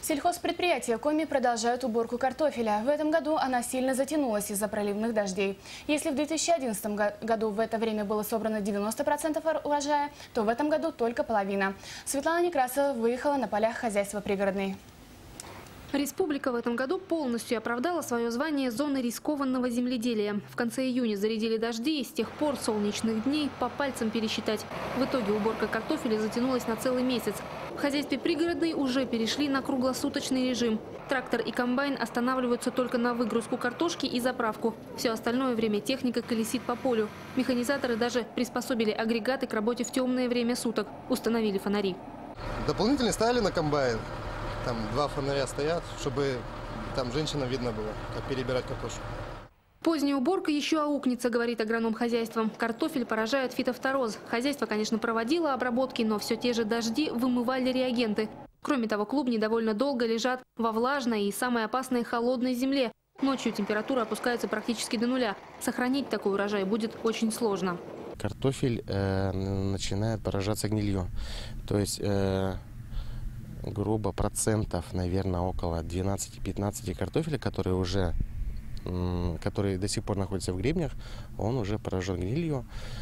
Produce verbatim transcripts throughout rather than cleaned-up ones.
Сельхозпредприятия Коми продолжают уборку картофеля. В этом году она сильно затянулась из-за проливных дождей. Если в две тысячи одиннадцатом году в это время было собрано девяносто процентов урожая, то в этом году только половина. Светлана Некрасова выехала на полях хозяйства «Пригородный». Республика в этом году полностью оправдала свое звание зоны рискованного земледелия. В конце июня зарядили дожди, и с тех пор солнечных дней по пальцам пересчитать. В итоге уборка картофеля затянулась на целый месяц. В хозяйстве «Пригородный» уже перешли на круглосуточный режим. Трактор и комбайн останавливаются только на выгрузку картошки и заправку. Все остальное время техника колесит по полю. Механизаторы даже приспособили агрегаты к работе в темное время суток. Установили фонари. Дополнительно ставили на комбайн. Там два фонаря стоят, чтобы там женщинам видно было, как перебирать картошку. Поздняя уборка еще аукнется, говорит агроном хозяйства. Картофель поражает фитофтороз. Хозяйство, конечно, проводило обработки, но все те же дожди вымывали реагенты. Кроме того, клубни довольно долго лежат во влажной и самой опасной холодной земле. Ночью температура опускается практически до нуля. Сохранить такой урожай будет очень сложно. Картофель э, начинает поражаться гнилью. То есть... Э, грубо процентов, наверное, около двенадцати-пятнадцати картофеля, которые уже, которые до сих пор находятся в гребнях, он уже поражен гнилью.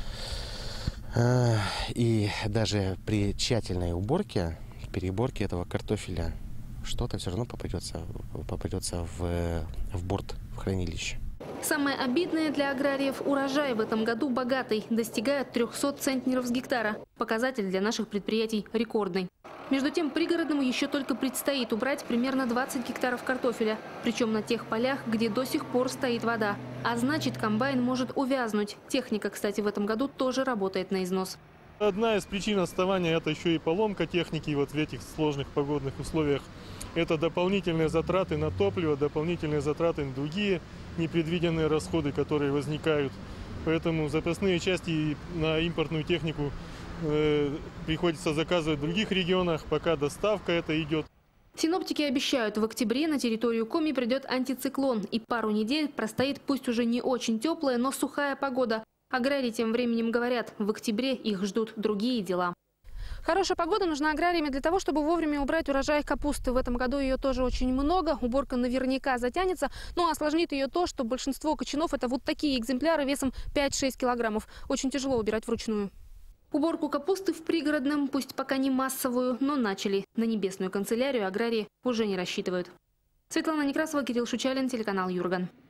И даже при тщательной уборке, переборке этого картофеля, что-то все равно попадется, попадется в, в борт, в хранилище. Самое обидное для аграриев – урожай в этом году богатый, достигает трёхсот центнеров с гектара. Показатель для наших предприятий рекордный. Между тем, Пригородному еще только предстоит убрать примерно двадцать гектаров картофеля. Причем на тех полях, где до сих пор стоит вода. А значит, комбайн может увязнуть. Техника, кстати, в этом году тоже работает на износ. Одна из причин отставания – это еще и поломка техники вот в этих сложных погодных условиях. Это дополнительные затраты на топливо, дополнительные затраты на другие непредвиденные расходы, которые возникают. Поэтому запасные части на импортную технику э, приходится заказывать в других регионах, пока доставка это идет. Синоптики обещают, в октябре на территорию Коми придет антициклон. И пару недель простоит пусть уже не очень теплая, но сухая погода. Аграрии тем временем говорят, в октябре их ждут другие дела. Хорошая погода нужна аграриям для того, чтобы вовремя убрать урожай капусты. В этом году ее тоже очень много. Уборка наверняка затянется. Ну а осложнит ее то, что большинство кочанов – это вот такие экземпляры весом пять-шесть килограммов. Очень тяжело убирать вручную. Уборку капусты в Пригородном, пусть пока не массовую, но начали. На небесную канцелярию аграрии уже не рассчитывают. Светлана Некрасова, Кирилл Шучалин, телеканал Юрган.